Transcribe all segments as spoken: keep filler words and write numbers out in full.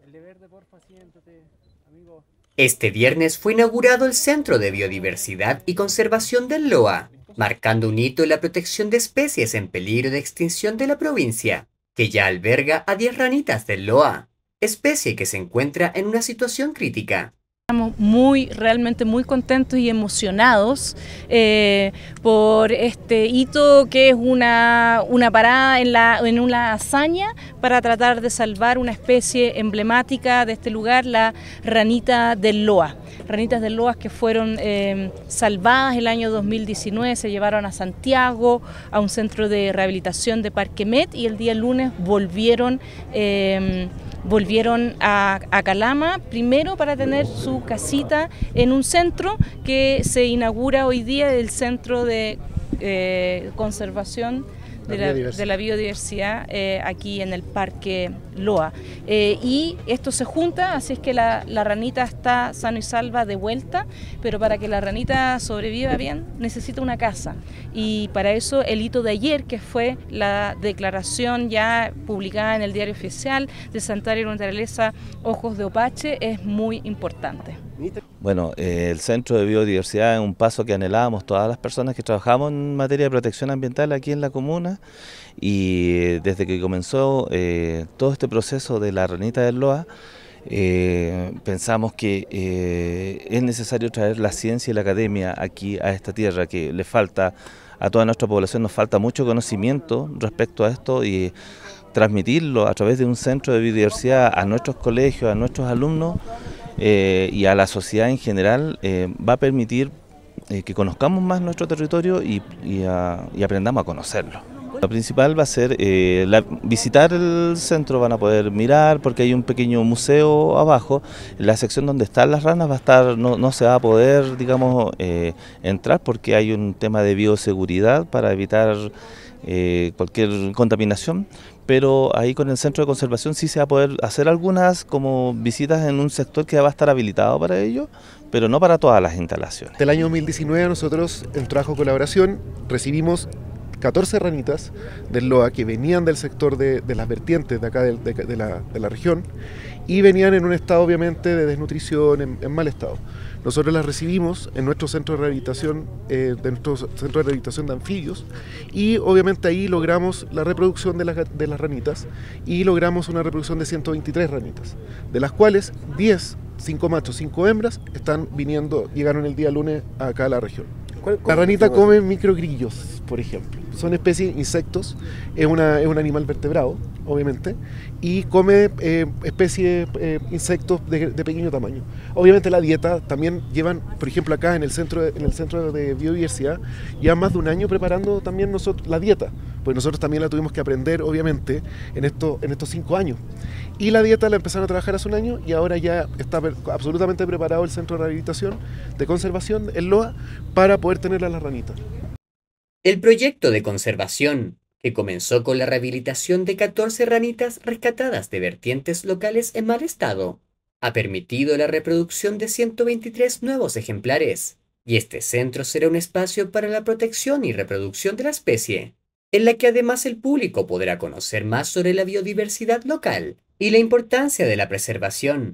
Este viernes fue inaugurado el Centro de Biodiversidad y Conservación del Loa, marcando un hito en la protección de especies en peligro de extinción de la provincia, que ya alberga a diez ranitas del Loa, especie que se encuentra en una situación crítica. Estamos muy, realmente muy contentos y emocionados eh, por este hito que es una, una parada en, la, en una hazaña para tratar de salvar una especie emblemática de este lugar, la ranita del Loa. Ranitas del Loa que fueron eh, salvadas el año dos mil diecinueve, se llevaron a Santiago, a un centro de rehabilitación de Parque Met, y el día lunes volvieron eh, volvieron a, a Calama, primero para tener su casita en un centro que se inaugura hoy día, el Centro de eh, Conservación de la, de la Biodiversidad eh, aquí en el Parque Loa. Eh, y esto se junta, así es que la, la ranita está sano y salva de vuelta, pero para que la ranita sobreviva bien necesita una casa. Y para eso el hito de ayer, que fue la declaración ya publicada en el Diario Oficial de Santuario de Naturaleza Ojos de Opache, es muy importante. Bueno, eh, el Centro de Biodiversidad es un paso que anhelábamos todas las personas que trabajamos en materia de protección ambiental aquí en la comuna, y desde que comenzó eh, todo este proceso de la ranita del Loa, eh, pensamos que eh, es necesario traer la ciencia y la academia aquí a esta tierra, que le falta a toda nuestra población, nos falta mucho conocimiento respecto a esto, y transmitirlo a través de un centro de biodiversidad a nuestros colegios, a nuestros alumnos, Eh, y a la sociedad en general, eh, va a permitir eh, que conozcamos más nuestro territorio y, y, a, y aprendamos a conocerlo. Lo principal va a ser eh, la, visitar el centro, van a poder mirar porque hay un pequeño museo abajo. La sección donde están las ranas va a estar, no, no se va a poder, digamos, eh, entrar porque hay un tema de bioseguridad para evitar eh, cualquier contaminación. Pero ahí con el centro de conservación sí se va a poder hacer algunas como visitas en un sector que va a estar habilitado para ello, pero no para todas las instalaciones. Del año dos mil diecinueve nosotros, en trabajo de colaboración, recibimos catorce ranitas del Loa que venían del sector de, de las vertientes de acá de, de, de, la, de la región, y venían en un estado obviamente de desnutrición, en, en mal estado. Nosotros las recibimos en nuestro centro de rehabilitación, eh, de nuestro centro de rehabilitación de anfibios, y obviamente ahí logramos la reproducción de las, de las ranitas, y logramos una reproducción de ciento veintitrés ranitas, de las cuales diez, cinco machos, cinco hembras, están viniendo, llegaron el día lunes acá a la región. La ranita come microgrillos, por ejemplo. Son especies, insectos, es, una, es un animal vertebrado, obviamente, y come eh, especies, eh, insectos de, de pequeño tamaño. Obviamente la dieta también llevan, por ejemplo acá en el centro de, en el centro de biodiversidad, ya más de un año preparando también nosotros la dieta, pues nosotros también la tuvimos que aprender, obviamente, en, esto, en estos cinco años. Y la dieta la empezaron a trabajar hace un año, y ahora ya está absolutamente preparado el centro de rehabilitación, de conservación, el Loa, para poder tener a las ranitas. El proyecto de conservación, que comenzó con la rehabilitación de catorce ranitas rescatadas de vertientes locales en mal estado, ha permitido la reproducción de ciento veintitrés nuevos ejemplares, y este centro será un espacio para la protección y reproducción de la especie, en la que además el público podrá conocer más sobre la biodiversidad local y la importancia de la preservación,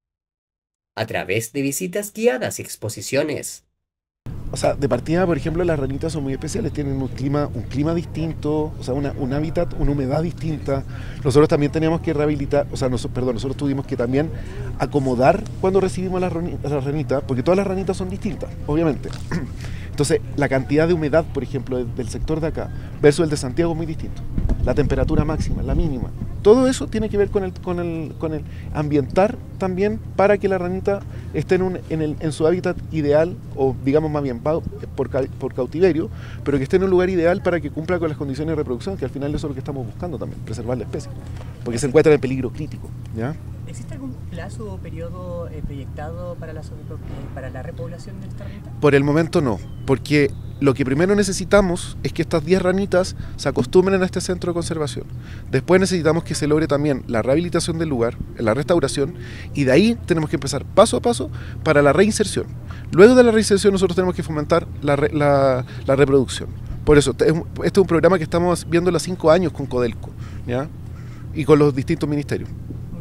a través de visitas guiadas y exposiciones. O sea, de partida, por ejemplo, las ranitas son muy especiales, tienen un clima, un clima distinto, o sea, una, un hábitat, una humedad distinta. Nosotros también teníamos que rehabilitar, o sea, nos, perdón, nosotros tuvimos que también acomodar cuando recibimos las la ranitas, porque todas las ranitas son distintas, obviamente. Entonces, la cantidad de humedad, por ejemplo, del sector de acá versus el de Santiago es muy distinto. La temperatura máxima, la mínima. Todo eso tiene que ver con el, con el, con el ambientar también para que la ranita esté en, un, en, el, en su hábitat ideal, o digamos más bien por, por cautiverio, pero que esté en un lugar ideal para que cumpla con las condiciones de reproducción, que al final eso es lo que estamos buscando también, preservar la especie, porque se encuentra en peligro crítico, ¿ya? ¿Existe algún plazo o periodo eh, proyectado para la, para la repoblación de esta ranita? Por el momento no, porque lo que primero necesitamos es que estas diez ranitas se acostumbren a este centro de conservación. Después necesitamos que se logre también la rehabilitación del lugar, la restauración, y de ahí tenemos que empezar paso a paso para la reinserción. Luego de la reinserción nosotros tenemos que fomentar la, la, la reproducción. Por eso, este es un programa que estamos viendo los cinco años con Codelco, ¿ya? Y con los distintos ministerios.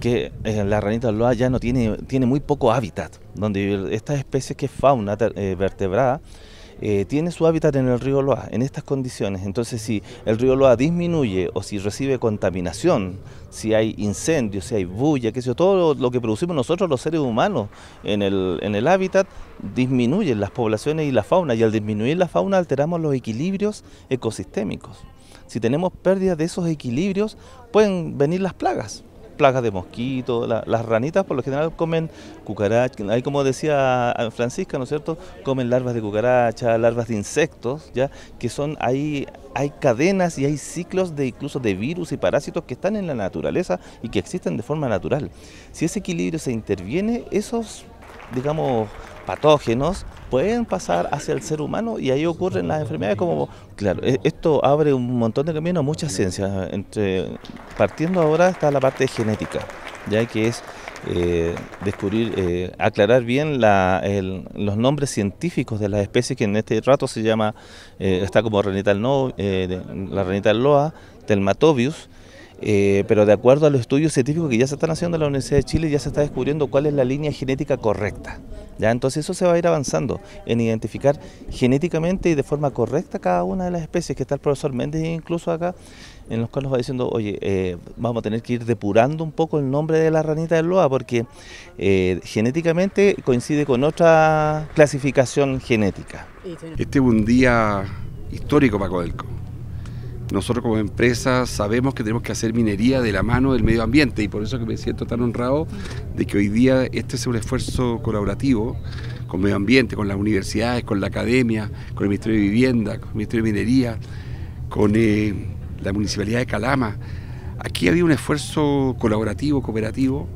porque eh, la ranita loa ya no tiene, tiene muy poco hábitat, donde estas especies que es fauna eh, vertebrada, Eh, tiene su hábitat en el río Loa, en estas condiciones. Entonces, si el río Loa disminuye o si recibe contaminación, si hay incendios, si hay bulla, qué sé yo, todo lo, lo que producimos nosotros los seres humanos en el, en el hábitat, disminuyen las poblaciones y la fauna, y al disminuir la fauna alteramos los equilibrios ecosistémicos. Si tenemos pérdidas de esos equilibrios, pueden venir las plagas. Plagas de mosquitos, la, las ranitas por lo general comen cucarachas, ahí como decía Francisca, ¿no es cierto?, comen larvas de cucaracha, larvas de insectos, ya que son, ahí hay cadenas y hay ciclos de incluso de virus y parásitos que están en la naturaleza y que existen de forma natural. Si ese equilibrio se interviene, esos, digamos, patógenos pueden pasar hacia el ser humano y ahí ocurren las enfermedades como, claro, esto abre un montón de caminos a muchas ciencias. Entre, partiendo ahora está la parte de genética, ya que es eh, descubrir, eh, aclarar bien la, el, los nombres científicos de las especies que en este rato se llama, eh, está como ranita no, eh, la ranita loa, Telmatobius. Eh, pero de acuerdo a los estudios científicos que ya se están haciendo en la Universidad de Chile, ya se está descubriendo cuál es la línea genética correcta. ¿Ya? Entonces eso se va a ir avanzando en identificar genéticamente y de forma correcta cada una de las especies, que está el profesor Méndez incluso acá, en los cuales nos va diciendo, oye, eh, vamos a tener que ir depurando un poco el nombre de la ranita del loa, porque eh, genéticamente coincide con otra clasificación genética. Este es un día histórico para Codelco. Nosotros como empresa sabemos que tenemos que hacer minería de la mano del medio ambiente, y por eso que me siento tan honrado de que hoy día este sea un esfuerzo colaborativo con medio ambiente, con las universidades, con la academia, con el Ministerio de Vivienda, con el Ministerio de Minería, con eh, la Municipalidad de Calama. Aquí había un esfuerzo colaborativo, cooperativo,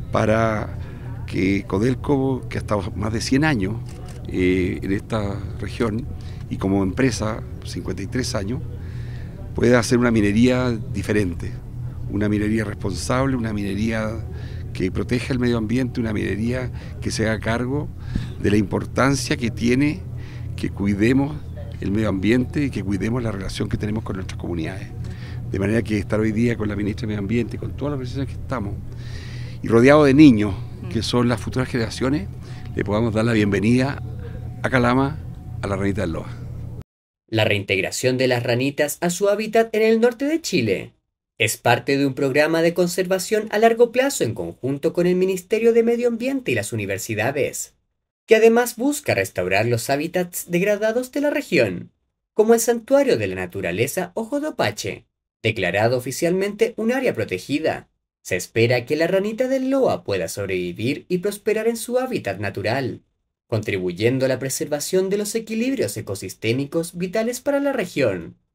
para que Codelco, que ha estado más de cien años eh, en esta región, y como empresa, cincuenta y tres años, puede hacer una minería diferente, una minería responsable, una minería que proteja el medio ambiente, una minería que se haga cargo de la importancia que tiene que cuidemos el medio ambiente y que cuidemos la relación que tenemos con nuestras comunidades. De manera que estar hoy día con la ministra de Medio Ambiente, con todas las organizaciones que estamos, y rodeado de niños, que son las futuras generaciones, le podamos dar la bienvenida a Calama, a la ranita del loa. La reintegración de las ranitas a su hábitat en el norte de Chile es parte de un programa de conservación a largo plazo en conjunto con el Ministerio de Medio Ambiente y las universidades, que además busca restaurar los hábitats degradados de la región, como el Santuario de la Naturaleza Ojo de Opache, declarado oficialmente un área protegida. Se espera que la ranita del loa pueda sobrevivir y prosperar en su hábitat natural, contribuyendo a la preservación de los equilibrios ecosistémicos vitales para la región.